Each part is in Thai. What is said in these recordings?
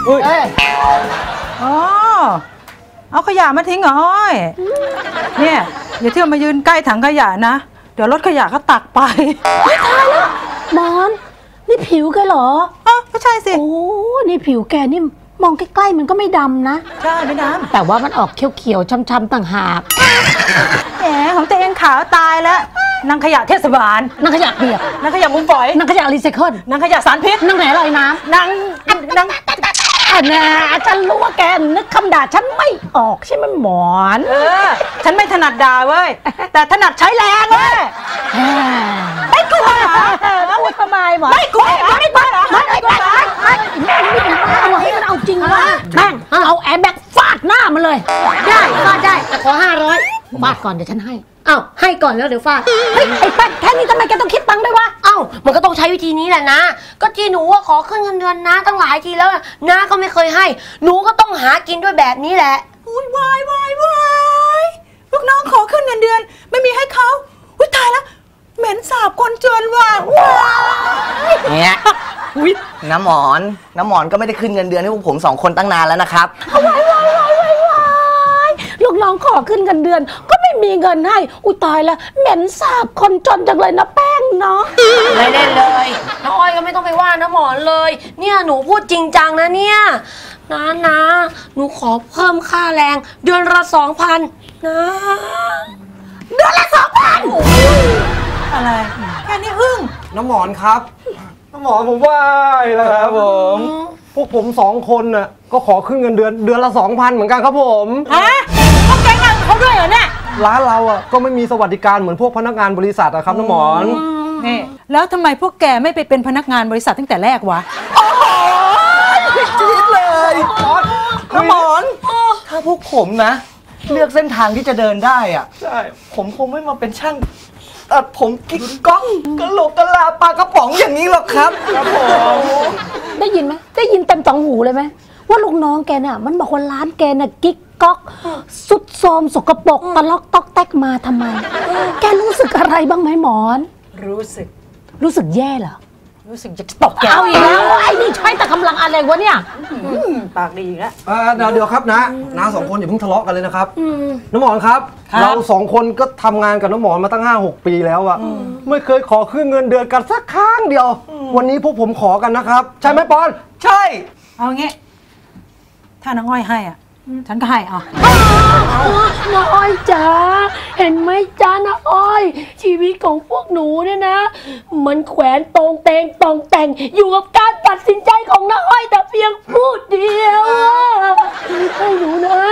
อ๋อเอาขยะมาทิ้งเหรออ้อยเนี่ยอย่าเที่ยวมายืนใกล้ถังขยะนะเดี๋ยวรถขยะก็ตักไปไม่ตายแล้วหมอนนี่ผิวแกเหรอก็ใช่สิโอ้นี่ผิวแกนี่มองใกล้ๆมันก็ไม่ดำนะใช่ไม่ดำแต่ว่ามันออกเขียวๆช้ำๆต่างหากแหมของตัวเองขาวตายแล้วนางขยะเทศบาลนางขยะเปียกนางขยะมุมฝอยนางขยะรีไซเคิลนางขยะสารพิษนางไหนลอยน้ำนางฉันรู้ว่าแกนึกคำด่าฉันไม่ออกใช่ไหมหมอนฉันไม่ถนัดด่าเว้ยแต่ถนัดใช้แรงเว้ยไม่กลัวเหรอพูดทำไมหมอนไม่กลัวไม่กลัวเหรอไม่กลัวเหรอไม่มันเอาจริงว่ะแม่งเอาแอร์แบ็กฟาดหน้ามันเลยได้ฟาดได้แต่ขอ500ฟาดก่อนเดี๋ยวฉันให้ให้ก่อนแล้วเดี๋ยวฟาดไอ้แป๊กแค่นี้ทำไมแกต้องคิดตังค์ด้วยวะมันก็ต้องใช้วิธีนี้แหละนะก็ที่หนูว่าขอขึ้นเงินเดือนนะตั้งหลายทีแล้วนะก็ไม่เคยให้หนูก็ต้องหากินด้วยแบบนี้แหละอุ้ยวายลูกน้องขอขึ้นเงินเดือนไม่มีให้เขาอุ้ยตายแล้วเหม็นสาบคนจนว่ะเนี่ยน้ำหมอนก็ไม่ได้ขึ้นเงินเดือนให้พวกผม2 คนตั้งนานแล้วนะครับลูกน้องขอขึ้นเงินเดือนก็ไม่มีเงินให้อุ้ยตายแล้วเหม็นสาบคนจนจังเลยนะแป้งเนาะไม่ได้เลยน้าอ้อยก็ไม่ต้องไปว่าน้าหมอนเลยเนี่ยหนูพูดจริงจังนะเนี่ยนะหนูขอเพิ่มค่าแรงเดือนละ 2,000 นะเดือนละ 2,000 อะไรแค่นี้อึ้งน้ำหมอนครับน้ำหมอนผมว่าแล้วครับผมพวกผม2 คนน่ะก็ขอขึ้นเงินเดือนละ 2,000เหมือนกันครับผมพวกแกงานเขาด้วยเหรอเนี่ยร้านเราอ่ะก็ไม่มีสวัสดิการเหมือนพวกพนักงานบริษัทอะครับน้ำหมอนนี่แล้วทำไมพวกแกไม่ไปเป็นพนักงานบริษัทตั้งแต่แรกวะจี๊ดเลยน้ำหมอนถ้าพวกผมนะเลือกเส้นทางที่จะเดินได้อ่ะผมคงไม่มาเป็นช่างตัดผมกิ๊กก๊อกกะโหลกกะลาปลากระป๋องอย่างนี้หรอกครับได้ยินไหมได้ยินเต็ม2 หูเลยไหมว่าลูกน้องแกน่ะมันบอกว่าร้านแกน่ะกิ๊กก๊อกสุดโทรมสกปรกตะลอกตอกแตกมาทำไมแกรู้สึกอะไรบ้างไหมหมอนรู้สึกแย่เหรอรู้สึกจะตบแกเอาอีกแล้วไอ้นี่ใช้แต่กำลังอะไรวะเนี่ยปากดีแล้วเดี๋ยวครับนะ2 คนอย่าเพิ่งทะเลาะกันเลยนะครับน้ำหมอนครับเรา2 คนก็ทำงานกับน้ำหมอนมาตั้ง5-6 ปีแล้วอะไม่เคยขอขึ้นเงินเดือนกันสักครั้งเดียววันนี้พวกผมขอกันนะครับใช่ไหมปอนใช่เอางี้ถ้าน้องอ้อยให้อ่ะฉันก็ให้น้าอ้อยจ๋าเห็นไหมจ้าน้าอ้อยชีวิตของพวกหนูเนี่ยนะมันแขวนตรงเตงตองแต่งอยู่กับการตัดสินใจของน้าอ้อยแต่เพียงพูดเดียวให้หนูนะ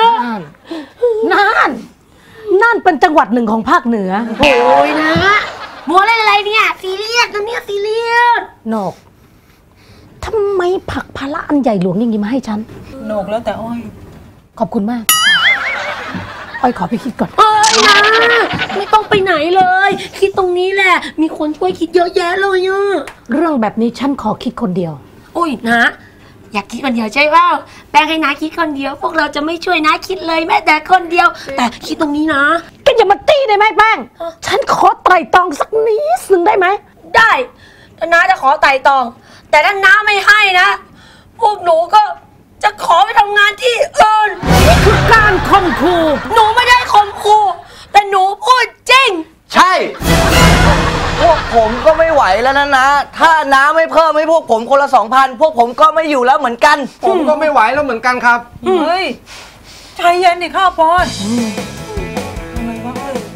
นั่นเป็นจังหวัดหนึ่งของภาคเหนือโอ้ยนะมัวเล่นอะไรเนี่ยซีเรียสนะเนี่ยซีเรียสนกทำไมผักภาระอันใหญ่หลวงอย่างนี้มาให้ฉันนกแล้วแต่อ้อยขอบคุณมากอ้อยขอไปคิดก่อนนะไม่ต้องไปไหนเลยคิดตรงนี้แหละมีคนช่วยคิดเยอะแยะเลยเรื่องแบบนี้ฉันขอคิดคนเดียวโอ้ยนะอยากคิดคนเดียวใช่เปล่าแป้งให้น้าคิดคนเดียวพวกเราจะไม่ช่วยน้าคิดเลยแม้แต่คนเดียวแต่คิดตรงนี้นะก็อย่ามาตีได้ไหมแป้งฉันขอไตร่ตรองสักนิดนึงได้ไหมได้ถ้าน้าจะขอไตร่ตรองแต่ถ้าน้าไม่ให้นะพวกหนูก็จะขอไปทำงานที่อื่นนี่คือการข่มขู่หนูไม่ได้ข่มขู่แต่หนูพูดจริงใช่พวกผมก็ไม่ไหวแล้วนะถ้าน้าไม่เพิ่มให้พวกผมคนละ 2,000พวกผมก็ไม่อยู่แล้วเหมือนกันผมก็ไม่ไหวแล้วเหมือนกันครับเฮ้ยใจเย็นดิข้าวปอนอะไรวะ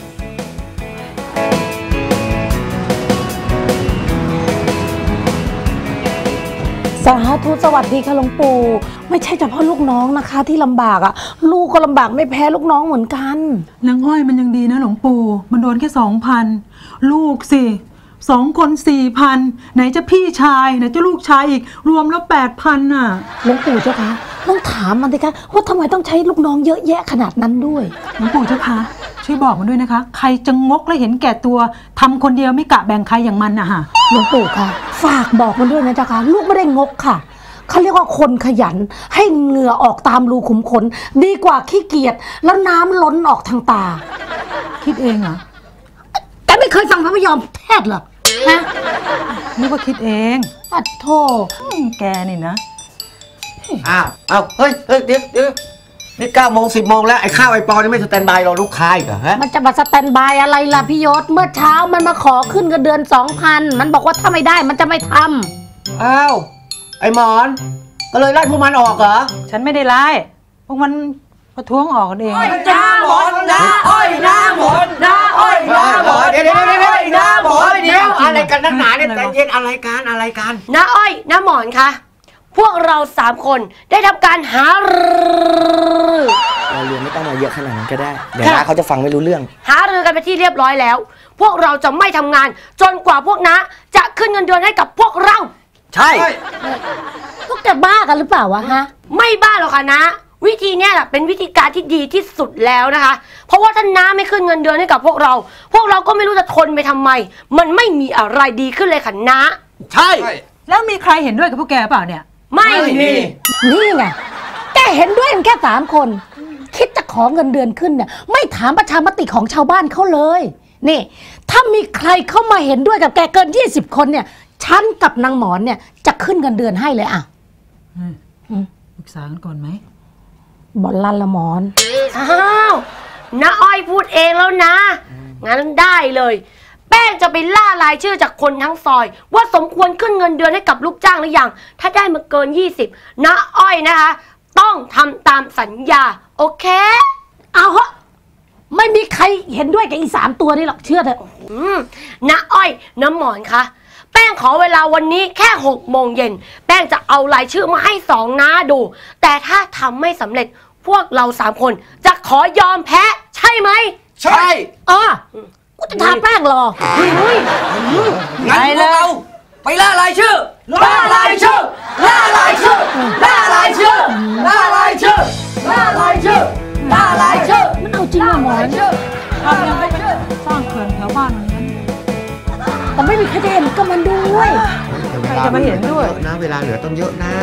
สาธุสวัสดีค่ะหลวงปู่ไม่ใช่เฉพาะลูกน้องนะคะที่ลำบากอ่ะลูกก็ลำบากไม่แพ้ลูกน้องเหมือนกันนางอ้อยมันยังดีนะหลวงปู่มันโดนแค่ 2,000ลูกสิ2 คน 4,000ไหนจะพี่ชายไหนจะลูกชายอีกรวมแล้ว 8,000น่ะหลวงปู่เจ้าคะต้องถามมันดิคะว่าทำไมต้องใช้ลูกน้องเยอะแยะขนาดนั้นด้วยหลวงปู่เจ้าคะช่วยบอกมันด้วยนะคะใครจะงกและเห็นแก่ตัวทำคนเดียวไม่กะแบ่งใครอย่างมันนะคะหลวงปู่คะฝากบอกมันด้วยนะเจ้าคะลูกไม่ได้งกค่ะเขาเรียกว่าคนขยันให้เหงื่อออกตามรูขุมขนดีกว่าขี้เกียจแล้วน้ำล้นออกทางตาคิดเองเหรอแต่ไม่เคยฟังพระพยอมเทศเหรอฮะนึกว่าคิดเองปัดโทแกนี่นะอ้าวเฮ้ยเดี๋ยวนี่9 โมง 10 โมงแล้วไอ้ข้าวไอ้ปอนี่ไม่สแตนบายรอลูกค้าอีกเหรอฮะมันจะมาสแตนบายอะไรล่ะพี่ยศเมื่อเช้ามันมาขอขึ้นเงินเดือน 2,000 มันบอกว่าถ้าไม่ได้มันจะไม่ทำอ้าวไอ้หมอนก็เลยไล่พวกมันออกเหรอฉันไม่ได้ไล่พวกมันประท้วงออกกันเองน้าหมอนน้าอ้อยน้าหมอนน้าอ้อยน้าหมอนเดี๋ยวน้าหมอนเดี๋ยวอะไรกันนักหนาเนี่ยใจเย็นอะไรกันน้าอ้อยน้าหมอนคะพวกเรา3 คนได้ทำการหารือเราเรียนไม่ต้องมาเยอะขนาดนั้นก็ได้เดี๋ยวน้าเขาจะฟังไม่รู้เรื่องหารือกันไปที่เรียบร้อยแล้ว พวกเราจะไม่ทำงานจนกว่าพวกน้าจะขึ้นเงินเดือนให้กับพวกเราใช่พวกแกบ้ากันหรือเปล่าวะฮะไม่บ้าหรอกค่ะนะวิธีเนี้ยเป็นวิธีการที่ดีที่สุดแล้วนะคะ เพราะว่าถ้าน้าไม่ขึ้นเงินเดือนให้กับพวกเราก็ไม่รู้จะทนไปทำไมมันไม่มีอะไรดีขึ้นเลยค่ะนะใช่แล้วมีใครเห็นด้วยกับพวกแกเปล่าเนี่ยไม่มีนี่ไงแกเห็นด้วยกันแค่3 คน คิดจะขอเงินเดือนขึ้นเนี่ยไม่ถามประชามติของชาวบ้านเขาเลยนี่ถ้ามีใครเข้ามาเห็นด้วยกับแกเกิน20 คนเนี่ยฉันกับนางหมอนเนี่ยจะขึ้นเงินเดือนให้เลยอ่ะปรึกษากันก่อนไหมบอลลันละหมอนอ้าวน้าอ้อยพูดเองแล้วนะงั้นได้เลยแป้งจะไปล่ารายชื่อจากคนทั้งซอย ว่าสมควรขึ้นเงินเดือนให้กับลูกจ้างหรือยังถ้าได้มาเกิน20น้าอ้อยนะคะต้องทำตามสัญญาโอเคเอาเหอะไม่มีใครเห็นด้วยกับอี3 ตัวนี่หรอกเชื่อเถอะน้าอ้อยน้าหมอนคะแป้งขอเวลาวันนี้แค่6 โมงเย็นแป้งจะเอารายชื่อมาให้2 น้าดูแต่ถ้าทำไม่สำเร็จพวกเรา3 คนจะขอยอมแพ้ใช่ไหมใช่กูจะทาแป้งรองั้นพวกเราไปล่ารายชื่อล่ารายชื่อล่ารายชื่อล่ารายชื่อล่ารายชื่อล่ารายชื่อล่ารายชื่อมันเอาจริงอะหมอนทำยังไงก็สร้างเขื่อนแถวบ้านมันนั้นแต่ไม่มีใครเห็นก็มันด้วยใครจะมาเห็นด้วยนะเวลาเหลือต้องเยอะนะ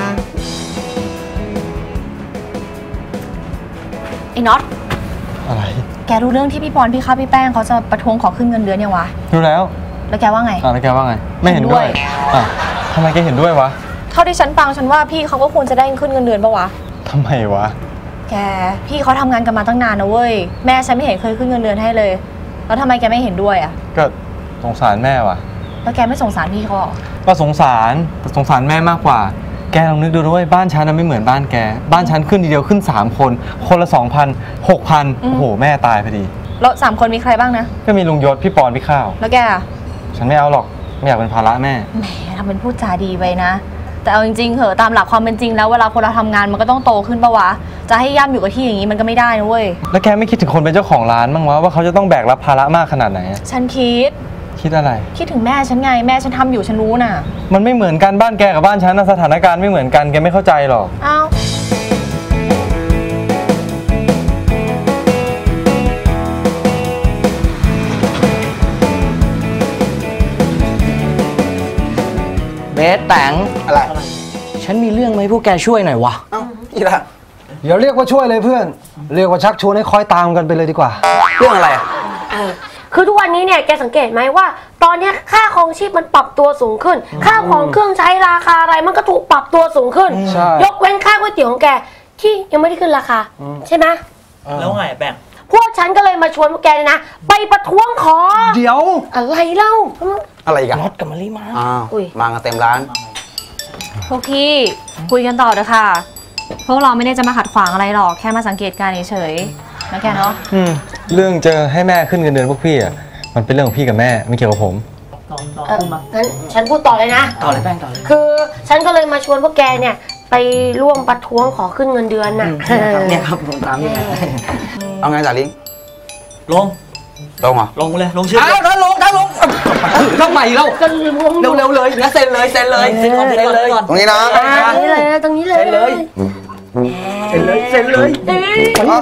ไอ้น็อตอะไรแกรู้เรื่องที่พี่ปอนพี่ข้าวพี่แป้งเขาจะประท้วงขอขึ้นเงินเดือนยังวะรู้แล้วแล้วแกว่าไงแล้วแกว่าไงไม่เห็นด้วยเห็นด้วยทำไมแกเห็นด้วยวะเท่าที่ฉันฟังฉันว่าพี่เขาก็ควรจะได้ขึ้นเงินเดือนปะวะทำไมวะแกพี่เขาทำงานกันมาตั้งนานนะเว้ยแม่ฉันไม่เห็นเคยขึ้นเงินเดือนให้เลยแล้วทำไมแกไม่เห็นด้วยอะก็สงสารแม่ว่ะแล้วแกไม่สงสารพี่เขาหรอก็สงสารแต่สงสารแม่มากกว่าแกลองนึกดูด้วยบ้านฉันน่ะไม่เหมือนบ้านแกบ้านฉันขึ้นทีเดียวขึ้น3 คนคนละ 2,000 6,000โอ้โหแม่ตายพอดีแล้ว3 คนมีใครบ้างนะก็มีลุงยศพี่ปอนพี่ข้าวแล้วแกอะฉันไม่เอาหรอกไม่อยากเป็นภาระแม่แหมทำเป็นพูดจาดีไปนะ แต่เอาจริงๆเหอะตามหลักความเป็นจริงแล้วเวลาคนเราทำงานมันก็ต้องโตขึ้นปะวะจะให้ย่ำอยู่กับที่อย่างนี้มันก็ไม่ได้นะเว้ยแล้วแกไม่คิดถึงคนเป็นเจ้าของร้านบ้างวะว่าเขาจะต้องแบกรับภาระมากขนาดไหนอะฉันคิดคิดอะไรคิดถึงแม่ฉันไงแม่ฉันทำอยู่ฉันรู้น่ะมันไม่เหมือนกันบ้านแกกับบ้านฉันนะสถานการณ์ไม่เหมือนกันแกไม่เข้าใจหรอกอ้าวเบสแตงอะไร ฉันมีเรื่องไหมพวกแกช่วยหน่อยวะเอ้าอีละเดี๋ยวเรียกว่าช่วยเลยเพื่อน เรียกว่าชักชวนให้คอยตามกันไปเลยดีกว่าเรื่องอะไรอะคือทุกวันนี้เนี่ยแกสังเกตไหมว่า ตอนนี้ค่าครองชีพมันปรับตัวสูงขึ้น ค่าของเครื่องใช้ราคาอะไรมันก็ถูกปรับตัวสูงขึ้นใช่ยกเว้นค่าก๋วยเตี๋ยวของแกที่ยังไม่ได้ขึ้นราคาใช่ไหมแล้วไงแป้งพวกฉันก็เลยมาชวนพวกแกเนี่ยนะไปประท้วงขอเดี๋ยวอะไรเล่าอะไรอีกันน็อตกับมารีมาอ้าวอุ๊ยมากันเต็มร้านพวกพี่คุยกันต่อเถอะค่ะ พวกเราไม่ได้จะมาขัดขวางอะไรหรอกแค่มาสังเกตการณ์เฉยๆนะแกเนาะเรื่องจะให้แม่ขึ้นเงินเดือนพวกพี่อ่ะมันเป็นเรื่องของพี่กับแม่ไม่เกี่ยวกับผมงั้นฉันพูดต่อเลยนะต่อเลยแป้งต่อเลยคือฉันก็เลยมาชวนพวกแกเนี่ยไปร่วมประท้วงขอขึ้นเงินเดือนน่ะเนี่ยครับลงตามนี่เอาไงจ่าลิงลงลงเหรอลงเลยลงชื่ออ้าวถ้าลงทำไมเล่าก็รวมเร็วๆเลยนะเซ็นเลยเซ็นเลยเซ็นก่อนเซ็นเลยตรงนี้นะตรงนี้เลยตรงนี้เลยเซ็นเลยเซ็นเลยเซ็นเลยได้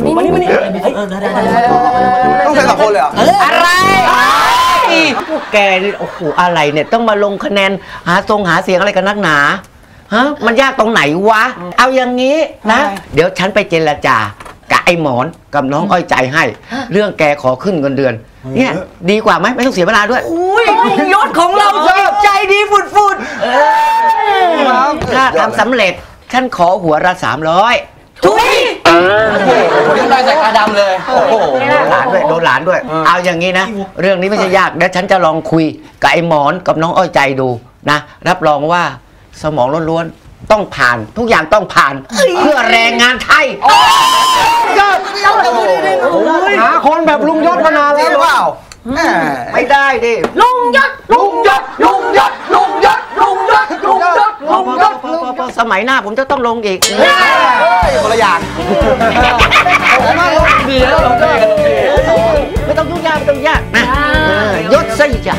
ต้องเซ็น2 คนเลยเหรออะไรพวกแกนี่โอ้โหอะไรเนี่ยต้องมาลงคะแนนหาเสียงอะไรกันนักหนาฮะมันยากตรงไหนวะเอาอย่างนี้นะ เดี๋ยวฉันไปเจรจากับไอ้หมอนกับน้องอ้อยใจให้ เรื่องแกขอขึ้นเงินเดือนเนี่ยดีกว่าไหมไม่ต้องเสียเวลาด้วยอุ้ยยศของเราใจดีฟุดๆถ้าทำสำเร็จฉันขอหัวละ300ทุยยังได้แต่กาดำเลยโอ้โหโดนหลานด้วยโดนหลานด้วยเอาอย่างนี้นะเรื่องนี้ไม่ใช่ยากเดี๋ยวฉันจะลองคุยกับไอ้หมอนกับน้องอ้อยใจดูนะรับรองว่าสมองล้วนๆต้องผ่านทุกอย่างต้องผ่านเพื่อแรงงานไทยหาคนแบบลุงยศมานานแล้วหรือเปล่าไม่ได้ดิลุงยศสมัยหน้าผมจะต้องลงอีกคนละอย่างดีแล้วไม่ต้องยุ่งยากไม่ต้องยากนะยศสิจ้ะ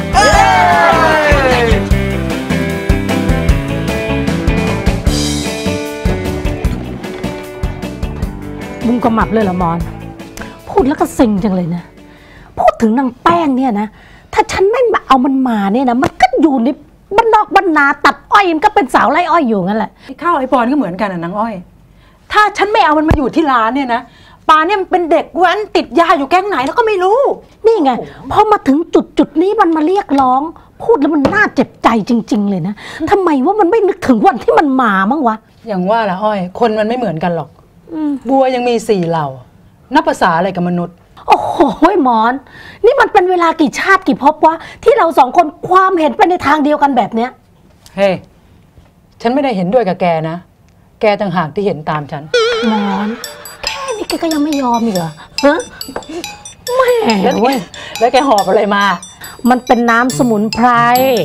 มุงกระหมับเลยเหรอมอนพูดแล้วก็เซ็งจังเลยนะพูดถึงนางแป้งเนี่ยนะถ้าฉันไม่เอามันมาเนี่ยนะมันก็อยู่ในบ้านนอกบ้านนาตัดอ้อยมันก็เป็นสาวไร่อ้อยอยู่งั้นแหละไอ้ข้าวไอ้ปอนก็เหมือนกันนางอ้อยถ้าฉันไม่เอามันมาอยู่ที่ร้านเนี่ยนะป่าเนี่ยมันเป็นเด็กแว้นติดยาอยู่แก๊งไหนแล้วก็ไม่รู้นี่ไงพอมาถึงจุดนี้มันมาเรียกร้องพูดแล้วมันน่าเจ็บใจจริงๆเลยนะทำไมว่ามันไม่นึกถึงวันที่มันมามั้งวะอย่างว่าละอ้อยคนมันไม่เหมือนกันหรอกบัวยังมี4เหล่านับภาษาอะไรกับมนุษย์โอ้โหหมอนนี่มันเป็นเวลากี่ชาติกี่ภพวะที่เรา2คนความเห็นไปในทางเดียวกันแบบเนี้ยเฮ้ฉันไม่ได้เห็นด้วยกับแกนะแกต่างหากที่เห็นตามฉันหมอนแค่นี้แกก็ยังไม่ยอมอีกเหรอฮะแม่เว้ยแล้วแกหอบอะไรมามันเป็นน้ำสมุนไพร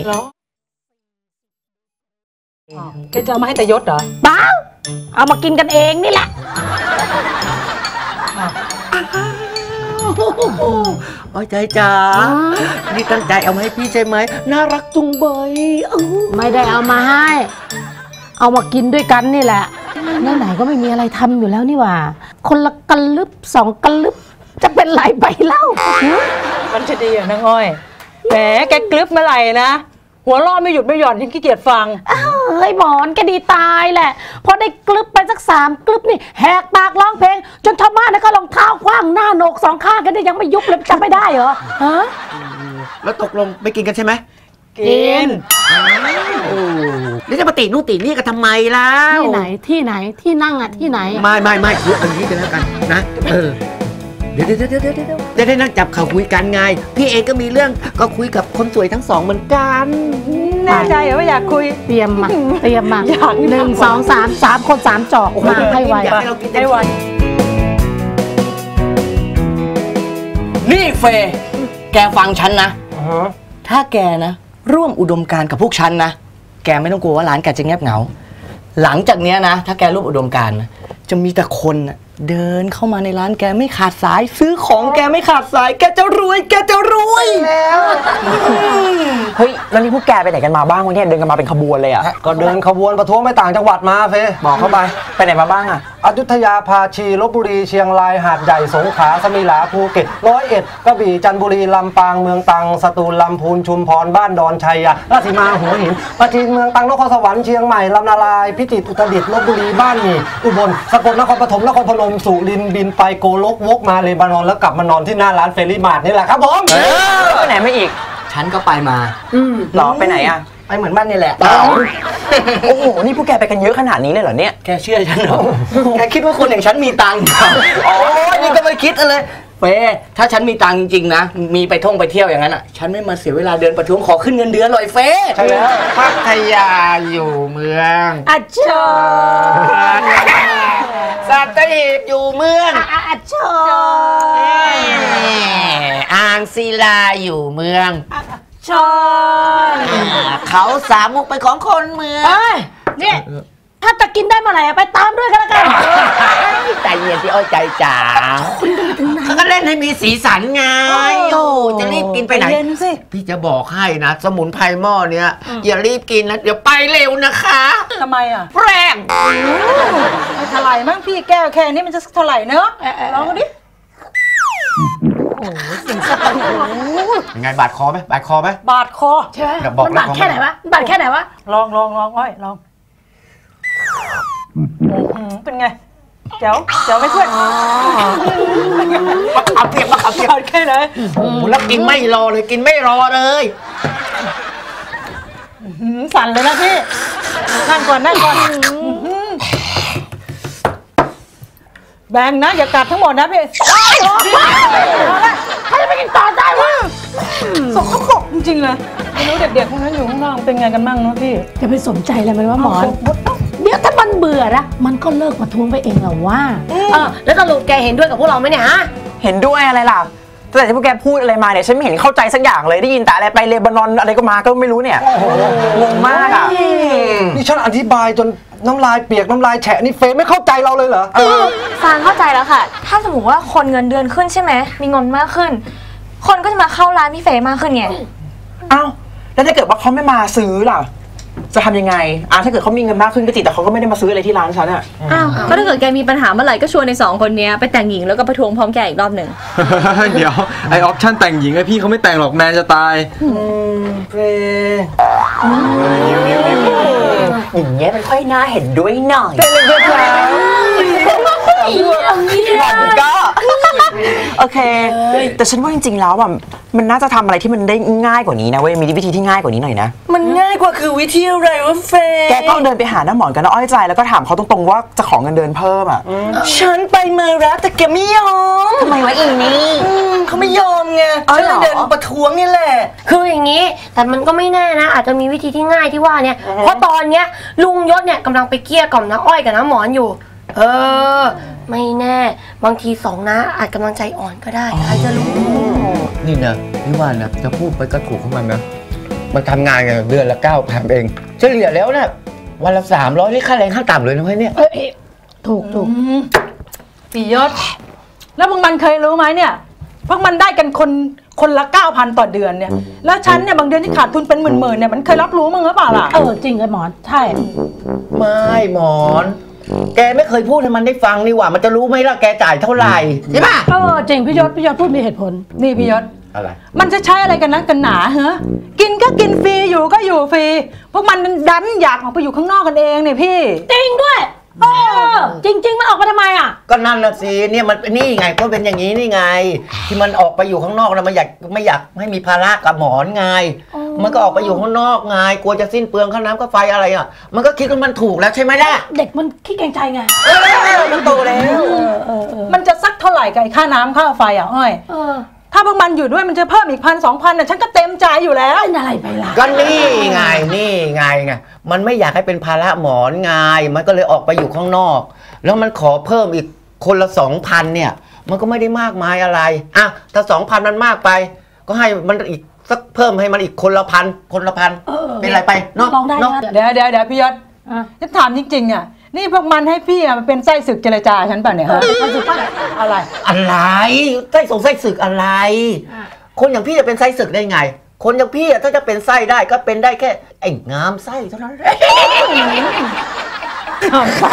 แกจะเอามาให้ตายศเหรอเปล่าเอามากินกันเองนี่แหละอ้อยใจจ๋านี่ตั้งใจเอามาให้พี่ใช่ไหมน่ารักจุงเบยไม่ได้เอามาให้เอามากินด้วยกันนี่แหละไหนๆก็ไม่มีอะไรทำอยู่แล้วนี่หว่าคนละกะลึบ2กะลึบจะเป็นไรไปเล่ามันจะดีนางอ้อยแหมแกกลึบเมื่อไหร่นะหัวล้อไม่หยุดไม่หย่อนฉันขี้เกียจฟังเฮ้ยหมอนแกดีตายแหละพอได้กลึบไปสัก3กลึบนี่แหกปากร้องเพลงจนชาวบ้านก็รองเท้าคว้างหน้าโหนก2ข้างกันได้ยังไม่ยุบเลยจำไม่ได้เหรอฮะแล้วตกลงไปกินกันใช่ไหมกินนี่จะมาตีนู่นตีนี่กันทำไมล่ะที่ไหนที่นั่งอ่ะที่ไหนไม่คืออันนี้กันแล้วกันนะเดี๋ยวจะได้นั่งจับเข่าคุยกันไงพี่เองก็มีเรื่องก็คุยกับคนสวยทั้ง2เหมือนกันแน่ใจเหรอว่าอยากคุยเตรียมมา1 2 3คน3จอกมาให้ไวให้ไวนี่เฟย์แกฟังฉันนะถ้าแกนะร่วมอุดมการณ์กับพวกฉันนะแกไม่ต้องกลัวว่าร้านแกจะเงียบเหงาหลังจากเนี้ยนะถ้าแกร่วมอุดมการณ์นะจะมีแต่คนเดินเข้ามาในร้านแกไม่ขาดสายซื้อของแกไม่ขาดสายแกจะรวยแล้วเฮ้ยแล้วนี่พวกแกไปไหนกันมาบ้างวะเนี่ยเดินกันมาเป็นขบวนเลยอ่ะก็เดินขบวนประท้วงไปต่างจังหวัดมาเฟบอกเข้าไปไหนมาบ้างอ่ะอยุธยาพาชีลพบุรีเชียงรายหาดใหญ่สงขลาสมิลาภูเก็ต101กระบี่จันทบุรีลำปางเมืองตรังสตูลลำพูนชุมพรบ้านดอนชัยราชสีมาหัวหินปราจีนเมืองตรังนครสวรรค์เชียงใหม่ลำนาลายพิจิตรอุตรดิตถ์ลพบุรีบ้านหมี่อุบลสกลนครปฐมนครพนมสุรินทร์บินไปโกลกวกมาเลบานอนแล้วกลับมานอนที่หน้าร้านเฟรลี่มาร์ทนี่แหละครับผมไปไหนไม่อีกฉันก็ไปมาหรอไปไหนอ่ะไปเหมือนบ้านนี่แหละโอ้โหนี่พวกแกไปกันเยอะขนาดนี้เลยเหรอเนี่ยแกเชื่อฉันเหรอแกคิดว่าคนอย่างฉันมีตังค์อ๋อนี่ก็ไม่คิดเลยเฟ้ถ้าฉันมีตังค์จริงๆนะมีไปท่องไปเที่ยวอย่างนั้นอ่ะฉันไม่มาเสียเวลาเดินประท้วงขอขึ้นเงินเดือนเลยเฟ้ใช่แล้วพัทยาอยู่เมืองอัจฉริสัตหีบอยู่เมืองอัจฉริอ่างศิลาอยู่เมืองชนเขาสามมุกเป็นของคนเมืองนี่ถ้าจะกินได้เมื่อไหร่ไปตามด้วยกันแล้วกันใจเย็นที่อ้อยใจจ๋าเขาก็เล่นให้มีสีสันไงจะรีบกินไปไหนพี่จะบอกให้นะสมุนไพรหม้อเนี้ยอย่ารีบกินนะเดี๋ยวไปเร็วนะคะทำไมอ่ะแรงไม่เท่าไหร่มั้งพี่แก้วแค่นี้มันจะเท่าไหร่เนอะลองดิโอ้สิ่งสัตว์ยังไงบาดคอไหมบาดคอใช่ไหมมันบาดแค่ไหนวะลองอ้อยลองเป็นไงเจ๋วไม่ขึ้นมาขับเปียกแค่ไหนแล้วกินไม่รอเลยสั่นเลยนะพี่นั่งก่อนบ่งนะอย่ากัดทั้งหมดนะพี่ใครจะไปกินต่อได้วะสกปรกจริงๆเลยไม่รู้เด็กๆพวกนั้นอยู่ข้างนอกเป็นไงกันบ้างเนาะพี่จะไปสนใจอะไรมันว่าหมอนเดี๋ยวถ้ามันเบื่อนะมันก็เลิกประท้วงไปเองหรอว่าแล้วตกลงแกเห็นด้วยกับพวกเราไหมเนี่ยฮะเห็นด้วยอะไรล่ะแต่ที่พวกแกพูดอะไรมาเนี่ยฉันไม่เห็นเข้าใจสักอย่างเลยได้ยินแต่อะไรไปเลบานอนอะไรก็มาก็ไม่รู้เนี่ยงงมากอ่ะนี่ฉันอธิบายจนน้ำลายเปียกน้ำลายแฉะนี่เฟย์ไม่เข้าใจเราเลยเหรอฟางเข้าใจแล้วค่ะถ้าสมมติว่าคนเงินเดือนขึ้นใช่ไหมมีเงินมากขึ้นคนก็จะมาเข้าร้านพี่เฟย์มากขึ้นไงอ้าวแล้วถ้าเกิดว่าเขาไม่มาซื้อล่ะจะทำยังไงถ้าเกิดเขามีเงินมากขึ้นก็จริงแต่เขาก็ไม่ได้มาซื้ออะไรที่ร้านฉันอ่ะก็ถ้าเกิดแกมีปัญหาเมื่อไหร่ก็ชวนใน2 คนนี้ไปแต่งหญิงแล้วก็ประท้วงพร้อมแกอีกรอบหนึ่งเดี๋ยวไอออปชั่นแต่งหญิงไอพี่เขาไม่แต่งหรอกแมนจะตายเฟย์อย่างเงี้ยมันค่อยน่าเห็นด้วยหน่อยเป็นเลยครับก็โอเคแต่ฉันว่าจริงๆแล้วอ่ะมันน่าจะทำอะไรที่มันได้ง่ายกว่านี้นะเว้ยมีวิธีที่ง่ายกว่านี้หน่อยนะมันง่ายกว่าคือวิธีอะไรวะเฟย์แกก็เดินไปหาน้าหมอนกับน้าอ้อยใจแล้วก็ถามเขาตรงๆว่าจะขอเงินเดือนเพิ่มอ่ะฉันไปมาแล้วแต่แกไม่ยอมทำไมวะอีนี่เขาไม่ยอมไงฉันเลยเดินประท้วงนี่แหละคืออย่างนี้แต่มันก็ไม่แน่นะอาจจะมีวิธีที่ง่ายที่ว่าเนี่ยเพราะตอนเนี้ยลุงยศเนี่ยกำลังไปเกลี้ยกล่อมน้าอ้อยกับน้าหมอนอยู่ไม่แน่บางที2 น้าอาจกำลังใจอ่อนก็ได้ใครจะรู้นี่นะพี่ว่านะจะพูดไปก็ถูกของมันนะมันทำงานกันเดือนละ9,000เองเฉลี่ยแล้วนะวันละ300นี่ค่าแรงขั้นต่ำเลยนะเฮ้ยเนี่ยถูกพี่ยศแล้วพวกมันเคยรู้ไหมเนี่ยพวกมันได้กันคนละ 9,000 ต่อเดือนเนี่ยแล้วฉันเนี่ยบางเดือนที่ขาดทุนเป็นหมื่นๆเนี่ยมันเคยรับรู้มั้งหรือเปล่าล่ะจริงเลยหมอนใช่ไม่หมอนแกไม่เคยพูดให้มันได้ฟังนี่หว่ามันจะรู้ไหมล่ะแกจ่ายเท่าไหร่ใช่ป่ะจริงพี่ยศพูดมีเหตุผลนี่พี่ยศอะไรมันจะใช้อะไรกันนักกันหนาเหรอกินก็กินฟรีอยู่ก็อยู่ฟรีพวกมันดันอยากออกไปอยู่ข้างนอกกันเองเนี่ยพี่จริงด้วยจริงมันออกมาทำไมอ่ะก็นั่นน่ะสิเนี่ยมันนี่ไงก็เป็นอย่างนี้นี่ไงที่มันออกไปอยู่ข้างนอกนะมันไม่อยากให้มีภาระกับหมอนไงมันก็ออกไปอยู่ข้างนอกไงกลัวจะสิ้นเปลืองค่าน้ำค่าไฟอะไรอ่ะมันก็คิดว่ามันถูกแล้วใช่ไหมล่ะเด็กมันขี้เกรงใจไงมันโตแล้วมันจะสักเท่าไหร่กับค่าน้ำค่าไฟอ่ะอ้อยถ้าพวกมันอยู่ด้วยมันจะเพิ่มอีก1,000-2,000น่ะฉันก็เต็มใจอยู่แล้วอะไรไปล่ะก็นี่ไงมันไม่อยากให้เป็นภาระหมอนไงมันก็เลยออกไปอยู่ข้างนอกแล้วมันขอเพิ่มอีกคนละ 2,000เนี่ยมันก็ไม่ได้มากมายอะไรอ่ะถ้า 2,000มันมากไปก็ให้มันอีกสักเพิ่มให้มันอีกคนละพันเป็นไรไปเนาะเดี๋ยวพี่ยศจะถามจริงๆอ่ะนี่พวกมันให้พี่มันเป็นไส้ศึกเจรจาฉันป่ะเนี่ยฮะอะไรไส้ศึกอะไรคนอย่างพี่จะเป็นไส้ศึกได้ไงคนอย่างพี่ถ้าจะเป็นไส้ได้ก็เป็นได้แค่ไอ้งามไส้เท่านั้นงามไส้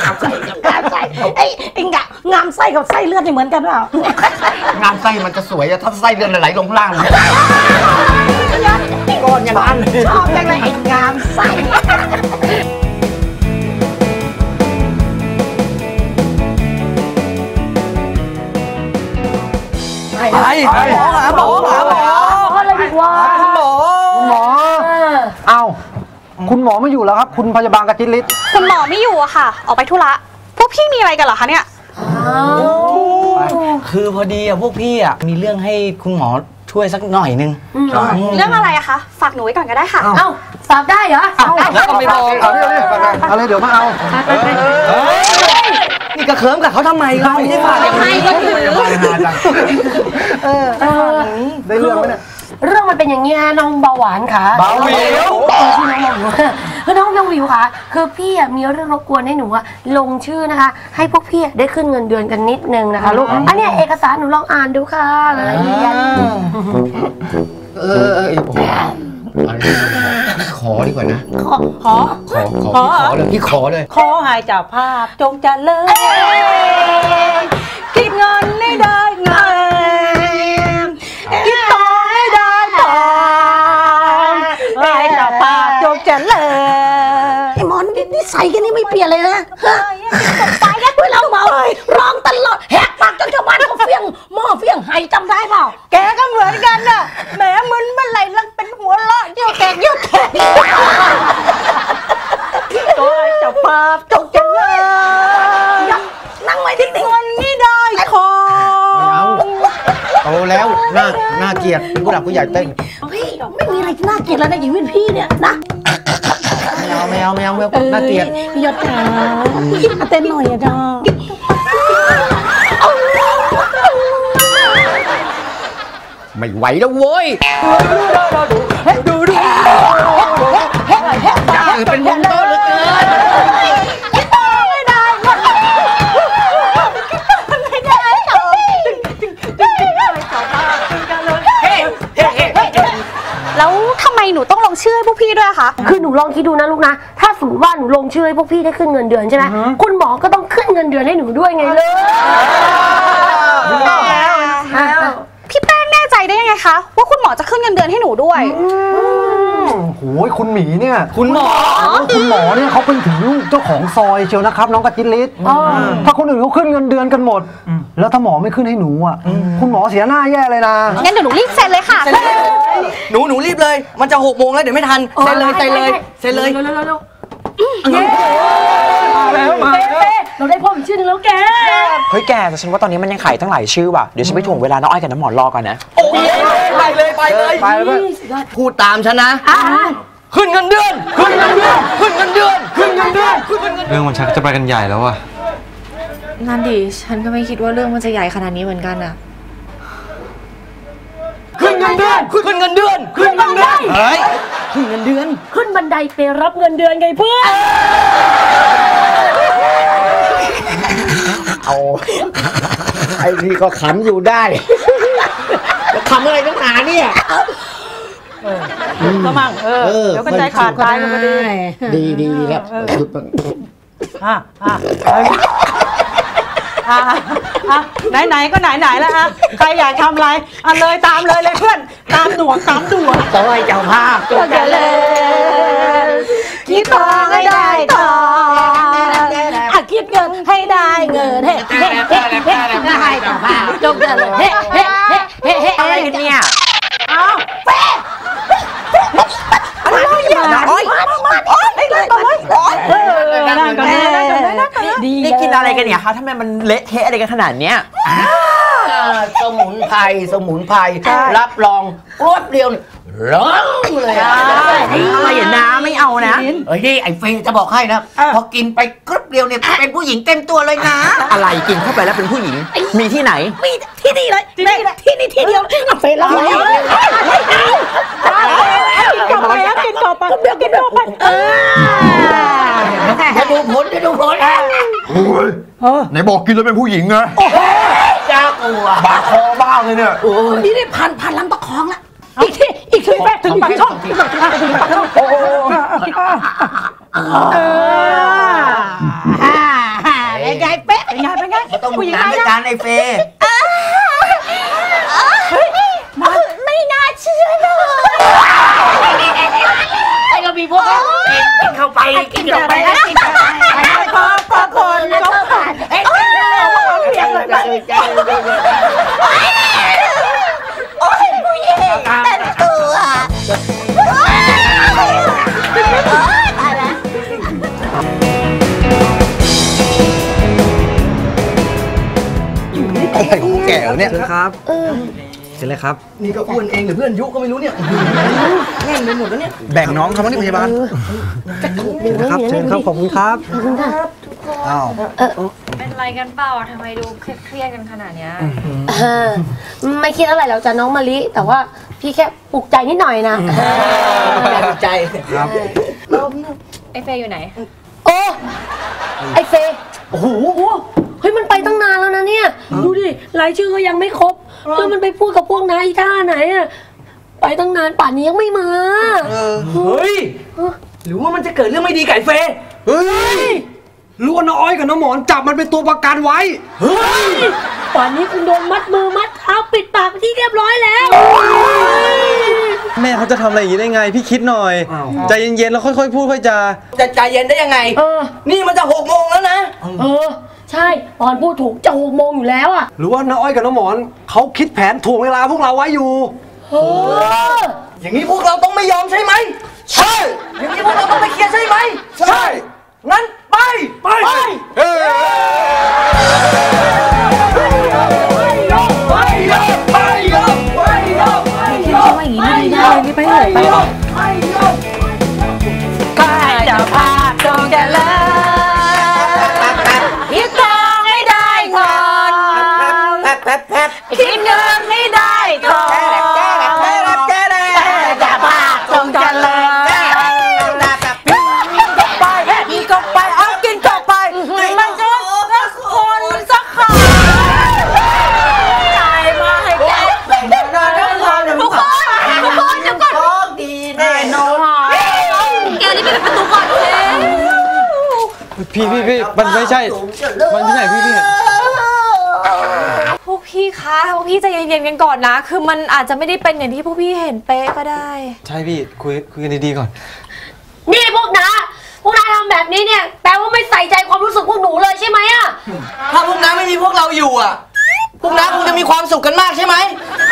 ไอ้งามไส้กับไส้เลือดเหมือนกันเปล่างามไส้มันจะสวยถ้าไส้เลือดไหลลงล่างก้อนอย่างนั้นชอบจังเลยไอ้งามไส้ไปหาหมออะไรดีกว่าคุณหมอเอาคุณหมอไม่อยู่แล้วครับคุณพยาบาลกระจิตฤทธิ์คุณหมอไม่อยู่อะค่ะออกไปธุระพวกพี่มีอะไรกันเหรอคะเนี่ยคือพอดีอะพวกพี่อะมีเรื่องให้คุณหมอช่วยสักหน่อยนึงเรื่องอะไรอะคะฝากหนูไว้ก่อนก็ได้ค่ะฝากได้เหรอแล้วก็ไม่บอกเอาเลยเดี๋ยวมาเอานี่กระเคิมกับเขาทำไมเราไม่ได้ฝากไม่ก็ถือได้เรื่องไหมเนี่ยเรื่องมันเป็นอย่างนี้ฮะน้องเบาหวานค่ะเบาหวิวคือน้องเบาหวิวค่ะคือพี่มีเรื่องรบกวนให้หนูลงชื่อนะคะให้พวกพี่ได้ขึ้นเงินเดือนกันนิดนึงนะคะลูกอันนี้เอกสารหนูลองอ่านดูค่ะอะไรอย่างเงี้ยขอดีกว่านะขอเลยพี่ขอเลยขอให้เจ้าภาพจงเจริญคิดเงินไม่ได้เงินคิดต่อไม่ได้ต่อให้เจ้าภาพจงเจริญไอ้หมอนนิสัยกันนี่ไม่เปลี่ยนเลยนะไปแค่เพื่อนเราเมาร้องตลอดแหกปากจนชาวบ้านเขาเฟี้ยงหม้อเฟี้ยงไห้จำได้เปล่าแกก็เหมือนกันน่ะแหมมึนเมื่อไหร่แล้วเป็นหัวเราะเยี่ยวแตกก็ให้เจ้าภาพจงเจริญนั่งไว้ที่นี่แล้วน่าเกลียดเป็นผู้หลักผู้ใหญ่เต้นพี่ไม่มีอะไรที่น่าเกลียดแล้วนะอย่างพี่เนี่ยนะไม่เอาน่าเกลียดพี่ยศขาเต้นหน่อยอะดอไม่ไหวแล้วโว้ยเป็นวงโตเหลือเกินแล้วทำไมหนูต้องลงชื่อให้พวกพี่ด้วยคะคือหนูลองคิดดูนะลูกนะถ้าสมมติว่าหนูลงชื่อให้พวกพี่ได้ขึ้นเงินเดือนใช่ไหมคุณหมอก็ต้องขึ้นเงินเดือนให้หนูด้วยไงเลยพี่แป้งแน่ใจได้ยังไงคะว่าคุณหมอจะขึ้นเงินเดือนให้หนูด้วยโอ้ยคุณหมีเนี่ยคุณหมอเนี่ยเขาเป็นถึงลูกเจ้าของซอยเชียวนะครับน้องกระจิตลิศถ้าคนอื่นเขาขึ้นเงินเดือนกันหมดแล้วถ้าหมอไม่ขึ้นให้หนูอ่ะคุณหมอเสียหน้าแย่เลยนะงั้นเดี๋ยวหนูรีบเซ็นเลยค่ะหนูรีบเลยมันจะ6 โมงแล้วเดี๋ยวไม่ทันเซ็นเลยเราได้พ่ออีกชื่อนึงแล้วแกเฮ้ยแกแต่ฉันว่าตอนนี้มันยังขายตั้งหลายชื่อว่ะเดี๋ยวฉันไปถ่วงเวลาน้องอ้อยกับน้ำหมอนรอก่อนนะไปเลยพูดตามฉันนะขึ้นเงินเดือนเรื่องมันชักจะไปกันใหญ่แล้วอะนั่นดิฉันก็ไม่คิดว่าเรื่องมันจะใหญ่ขนาดนี้เหมือนกันอะขึ้นเงินเดือนเฮ้ยขึ้นเงินเดือนขึ้นบันไดไปรับเงินเดือนไงเพื่อนเอาไอ้นี่ก็ขำอยู่ได้ขำอะไรนักหนาเนี่ยก็มั่งเดี๋ยวก็ใจขาดตายกันพอดีดีแล้วไหนก็ไหนแล้วฮะใครอยากทำอะไรเลยตามเลยเพื่อนตามด่วนต้องให้เจ้าภาพจบกันเลยคิดทองให้ได้ทองคิดเงินให้ได้เงินเฮ้ให้เจ้าภาพจบกันเลยเฮ้อะไรกันเนี่ยนี่กินอะไรกันเนี่ยคะทำไมมันเละเทะอะไรกันขนาดเนี้ยสมุนไพรรับรองรวดเดียวร้องเลยอะไรอย่างน้ำไม่เอานะนี่ไอ้เฟย์จะบอกให้นะพอกินไปกรุ๊ปเดียวเนี่ยเป็นผู้หญิงเต็มตัวเลยนะอะไรกินเข้าไปแล้วเป็นผู้หญิงมีที่ไหนมีที่นี่เลยที่เดียวเฟย์รับเลยกินต่อไปจะดูผลไหนบอกกินแล้วเป็นผู้หญิงไงจ้ากลัวบาดคอบ้าเลยเนี่ยนี่ได้พันลำตะคองละอีกทีแม่ถึงปากช่องเป็นไงเป๊ะเป็นไงต้องผู้หญิงในการในเฟย์ไม่น่าเชื่อเลยไอ้ก็มีพวกกินเข้าไปพอคนก็ผ่านเรียกเลยผู้หญิงแต่งตัวอะไรของแกเนี่ยครับเสร็จเลยครับนี่ก็อ้วนเองหรือเพื่อนยุก็ไม่รู้เนี่ยแน่นไปหมดแล้วเนี่ยแบ่งน้องครับวันนี้พยาบาลครับเชิญครับขอบคุณครับอ้าวเป็นไรกันเปล่าทำไมดูเครียดกันขนาดเนี้ยไม่คิดอะไรแล้วจ้ะน้องมะลิแต่ว่าพี่แค่ปลุกใจนิดหน่อยนะปลุกใจครับไอเฟย์อยู่ไหนโอ้ไอเฟย์โอ้โหเฮ้ยมันไปตั้งนานแล้วนะเนี่ยดูดิรายชื่อก็ยังไม่ครบแล้วมันไปพูดกับพวกนายท่าไหนอะไปตั้งนานป่านนี้ยังไม่มาเฮ้ยหรือว่ามันจะเกิดเรื่องไม่ดีไก่เฟย์เฮ้ยรู้ว่าน้าอ้อยกับน้าหมอนจับมันเป็นตัวประกันไว้เฮ้ยป่านนี้คุณโดนมัดมือมัดเท้าปิดปากที่เรียบร้อยแล้วแม่เขาจะทำอะไรอย่างนี้ได้ไงพี่คิดหน่อยใจเย็นๆแล้วค่อยๆพูดค่อยจะใจเย็นได้ยังไงนี่มันจะ6 โมงแล้วนะใช่ตอนพูดถูกจะ6 โมงอยู่แล้วอะหรือว่าน้าอ้อยกับน้าหมอนเขาคิดแผนถ่วงเวลาพวกเราไว้อยู่อย่างนี้พวกเราต้องไม่ยอมใช่ไหมใช่อย่างนี้พวกเราต้องไปเคลียร์ใช่ไหมใช่งั้นไปไปพี่มันไม่ใช่พี่พวกพี่คะพวกพี่ใจเย็นๆกันก่อนนะ คือมันอาจจะไม่ได้เป็นอย่างที่พวกพี่เห็นเป๊ะก็ได้ใช่พี่คุยกันดีๆก่อนนี่พวกนายทำแบบนี้เนี่ยแปลว่าไม่ใส่ใจความรู้สึกพวกหนูเลยใช่ไหมอะถ้าพวกน้าไม่มีพวกเราอยู่อ่ะพวกน้าคงจะมีความสุขกันมากใช่ไหม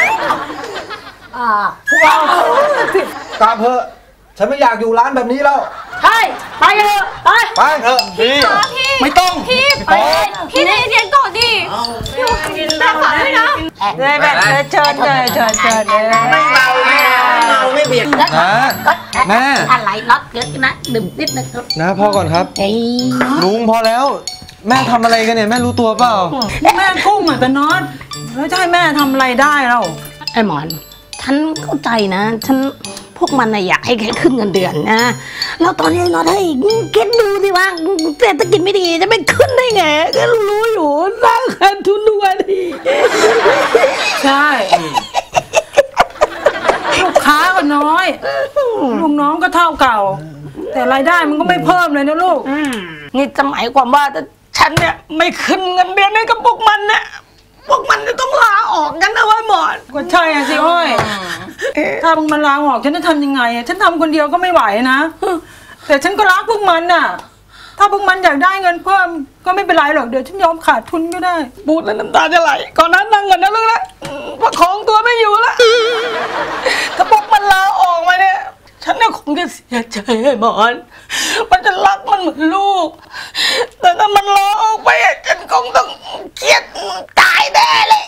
พวกเรากลับเถอะฉันไม่อยากอยู่ร้านแบบนี้แล้วใช่ไปเลยไปไปเถอะพี่ไม่ต้องพี่ใจเย็นๆก่อนดิแต่ฝากด้วยนะเลยแบบเชิญไม่เมาไม่เบียดแม่อะไรน็อตเดี๋ยวนะดื่มนิดนึงนะพ่อก่อนครับลุงพอแล้วแม่ทำอะไรกันเนี่ยแม่รู้ตัวเปล่าแม่กุ้งอ่ะแต่น็อตแล้วจะให้แม่ทำอะไรได้เราไอ้หมอนฉันเข้าใจนะฉันพวกมันอยากให้แกขึ้นเงินเดือนนะแล้วตอนนี้น็อตให้คิดดูสิว่าเศรษฐกิจไม่ดีจะไม่ขึ้นได้ไงก็รู้อยู่สร้างขาดทุนทุกวันนี้ใช่ลูกค้าก็น้อยลูกน้องก็เท่าเก่าแต่รายได้มันก็ไม่เพิ่มเลยนะลูกนี่จะหมายความว่าฉันเนี่ยไม่ขึ้นเงินเดือนให้กับพวกมันเนี่ยพวกมันจะต้องลาออกกันนะว่าหมอนก็ใช่สิอ้อยถ้าพวกมันลาออกฉันจะทำยังไงฉันทำคนเดียวก็ไม่ไหวนะแต่ฉันก็รักพวกมันน่ะถ้าพวกมันอยากได้เงินเพิ่มก็ไม่เป็นไรหรอกเดี๋ยวฉันยอมขาดทุนก็ได้พูดแล้วน้ำตาจะไหลก่อนนั้นนั่งก่อนนะลูกนะประคองตัวไม่อยู่แล้วถ้าพวกมันลาออกมาเนี่ยฉันเนี่ยคงจะเสียใจหมอนมันจะรักมันเหมือนลูกแต่ถ้ามันลาออกไปฉันคงต้องเครียดตายแน่เลย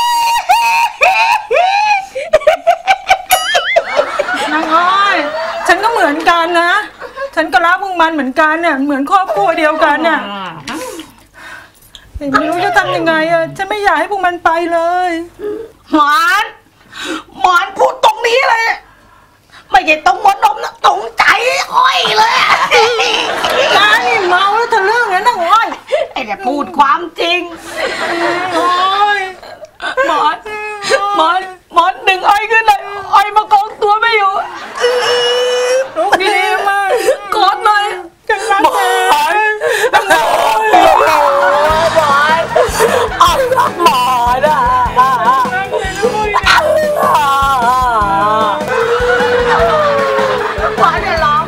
นางอ้อยฉันก็เหมือนกันนะฉันก็รักพวกมันเหมือนกันเนี่ยเหมือนครอบครัวเดียวกันเนี่ยไม่รู้จะทำยังไงอ่ะฉันไม่อยากให้พวกมันไปเลยหมอนพูดตรงนี้เลยไม่ใช่ตรงหัวนมนะตรงใจอ้อยเลยนายนี่เมาแล้วทะลึ่งนะนางอ้อยไอ้เนี่ยพูดความจริงหมอนดึงอ้อยขึ้นเลยอ้อยมากองตัวไม่อยู่โอเคมากกอดหน่อยกันรักแกอ้อยรักหมอนอ่ะหมอนจะร้อง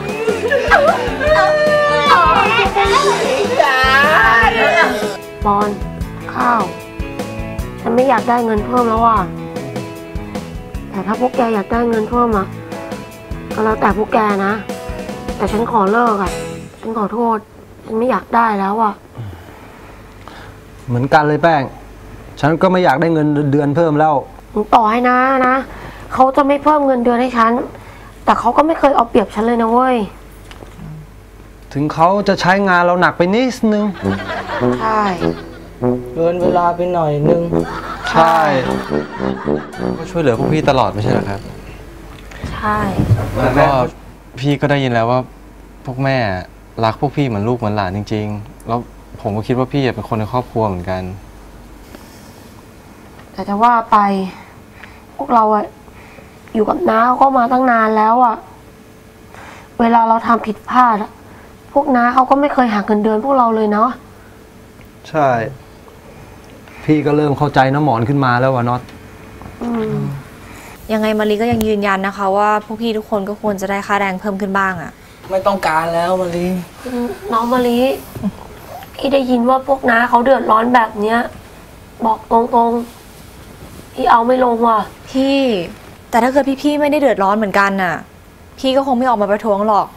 บอลข้าวฉันไม่อยากได้เงินเพิ่มแล้วอ่ะแต่ถ้าพวกแกอยากได้เงินเพิ่มอ่ะก็แล้วแต่พวกแกนะแต่ฉันขอเลิกอ่ะฉันขอโทษฉันไม่อยากได้แล้วอ่ะเหมือนกันเลยแป้งฉันก็ไม่อยากได้เงินเดือนเพิ่มแล้วต่อให้นะเขาจะไม่เพิ่มเงินเดือนให้ฉันแต่เขาก็ไม่เคยเอาเปรียบฉันเลยนะเว้ยถึงเขาจะใช้งานเราหนักไปนิดนึงใช่เกินเวลาไปหน่อยนึงใช่ก็ช่วยเหลือพวกพี่ตลอดไม่ใช่หรอครับใช่แล้วก็พี่ก็ได้ยินแล้วว่าพวกแม่รักพวกพี่เหมือนลูกเหมือนหลานจริงๆแล้วผมก็คิดว่าพี่เป็นคนในครอบครัวเหมือนกันแต่จะว่าไปพวกเราอะอยู่กับน้าก็มาตั้งนานแล้วอะเวลาเราทำผิดพลาดอะพวกน้าเขาก็ไม่เคยหักเงินเดือนพวกเราเลยเนาะใช่พี่ก็เริ่มเข้าใจน้ำหมอนขึ้นมาแล้วว่ะน็อตยังไงมารีก็ยังยืนยันนะคะว่าพวกพี่ทุกคนก็ควรจะได้ค่าแรงเพิ่มขึ้นบ้างอะไม่ต้องการแล้วมารีน้องมารีพี่ได้ยินว่าพวกน้าเขาเดือดร้อนแบบเนี้ยบอกตรงๆพี่เอาไม่ลงว่ะพี่แต่ถ้าเกิดพี่ๆไม่ได้เดือดร้อนเหมือนกันน่ะพี่ก็คงไม่ออกมาประท้วงหรอก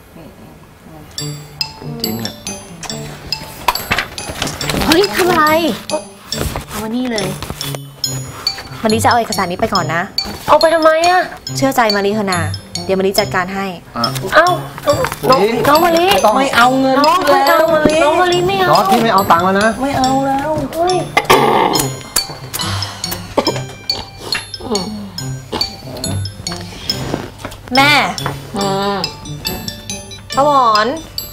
จริงอ่ะเฮ้ยทำอะไรเอามานี่เลยมารีจะเอาเอกสารนี้ไปก่อนนะเอาไปทำไมอะเชื่อใจมารีเถอะนะเดี๋ยวมารีจัดการให้เอ้าน้องมารีไม่เอาเงินน้องไม่เอาน้องมารีไม่เอาน็อตพี่ไม่เอาตังค์แล้วนะไม่เอาแล้วเฮ้ยแม่ป้าหมอน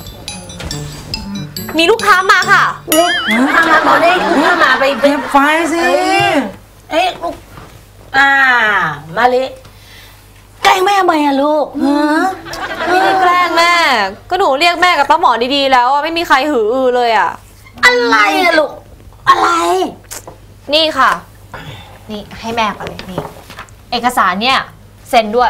มีลูกค้ามาค่ะลูกค้ามาหมอนได้ลูกค้ามาไปเก็บไฟสิลูกมาลิแกงแม่ทำไมอะลูกฮะไม่ได้แกล้งแม่ ก็หนูเรียกแม่กับป้าหมอดีๆแล้วไม่มีใครหืออือเลยอ่ะอะไรอะลูกอะไรนี่ค่ะ นี่ให้แม่ก่อนเลยนี่ เอกสารเนี่ยเซ็นด้วย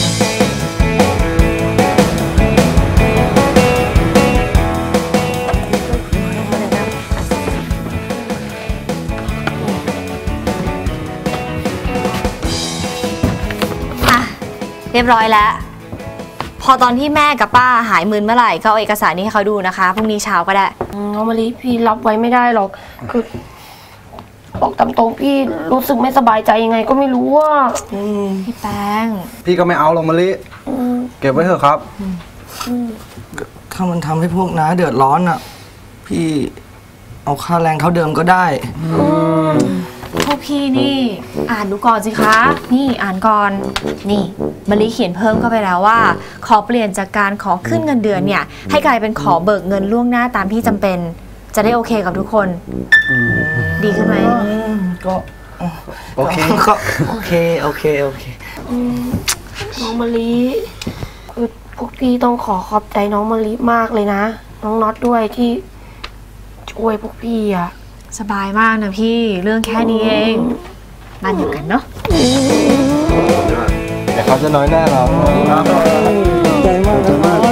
อ่ะ เรียบร้อยแล้ว พอตอนที่แม่กับป้าหายมึนเมื่อไหร่ก็เอาเอกสารนี้ให้เขาดูนะคะพรุ่งนี้เช้าก็ได้น้องมะลิพี่รับไว้ไม่ได้หรอกคือบอกตามตรงพี่รู้สึกไม่สบายใจยังไงก็ไม่รู้ว่าพี่แป้งพี่ก็ไม่เอาหรอกมะลิเก็บไว้เถอะครับถ้ามันทำให้พวกน้าเดือดร้อนอ่ะ พี่เอาค่าแรงเท่าเดิมก็ได้พวกพี่นี่อ่านดูก่อนสิคะ นี่อ่านก่อน นี่มะลิเขียนเพิ่มเข้าไปแล้วว่า ขอเปลี่ยนจากการขอขึ้นเงินเดือนเนี่ย ให้กลายเป็นขอเบิกเงินล่วงหน้าตามที่จำเป็น จะได้โอเคกับทุกคน ดีขึ้นไหมก็โอเคก็โอเคน้องมะลิคือพวกพี่ต้องขอบใจน้องมะลิมากเลยนะ น้องน็อตด้วยที่ช่วยพวกพี่อะสบายมากนะพี่เรื่องแค่นี้เองบ้านอยู่กันเนาะแต่เขาจะน้อยหน้าเราใจมาก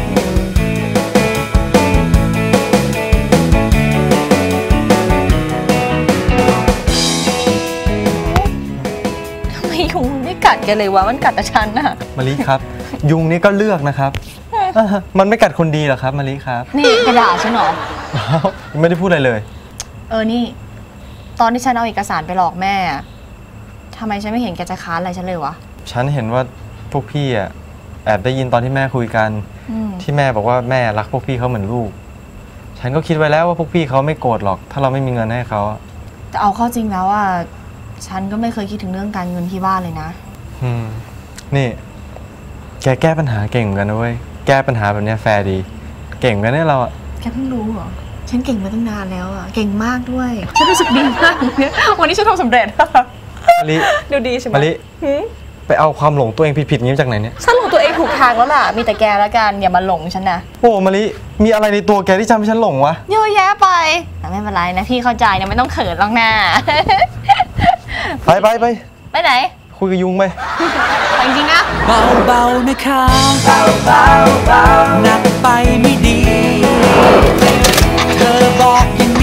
ทำไมยุงไม่กัดกันเลยวะมันกัดแต่ฉันน่ะมะลิครับ ยุงนี่ก็เลือกนะครับ มันไม่กัดคนดีหรอกครับมะลิครับนี่กระดาษฉันเหรอไม่ได้พูดอะไรเลยนี่ ตอนที่ฉันเอาเอกสารไปหลอกแม่อะทำไมฉันไม่เห็นแกจะค้านอะไรฉันเลยวะฉันเห็นว่าพวกพี่อ่ะแอบได้ยินตอนที่แม่คุยกัน ที่แม่บอกว่าแม่รักพวกพี่เขาเหมือนลูก ฉันก็คิดไว้แล้วว่าพวกพี่เขาไม่โกรธหรอก ถ้าเราไม่มีเงินให้เขาแต่เอาเข้าจริงแล้วอ่ะฉันก็ไม่เคยคิดถึงเรื่องการเงินที่บ้านเลยนะนี่ แกแก้ปัญหาเก่งเหมือนกันนะเว้ย แก้ปัญหาแบบนี้แฟร์ดี เก่งเหมือนกันเนี่ยเราอ่ะแกเพิ่งรู้เหรอ ฉันเก่งมาตั้งนานแล้วอ่ะ เก่งมากด้วย ฉันรู้สึกดีมากเนี่ยวันนี้ฉันทำสำเร็จมะลิดูดีใช่ไหมมะลิไปเอาความหลงตัวเองผิดๆงี้มาจากไหนเนี่ยฉันหลงตัวเองถูกทางแล้วล่ะ มีแต่แกแล้วกันอย่ามาหลงฉันนะโอ้มะลิ มีอะไรในตัวแกที่ทำให้ฉันหลงวะเยอะแยะไป แต่ไม่เป็นไรนะพี่เข้าใจนะไม่ต้องเขินหรอกนะไปไปไหนคุยกับยุงไปไปจริงๆนะเบาๆนะคะเบาๆหนักไปไม่ดี เธอบอกอย่าง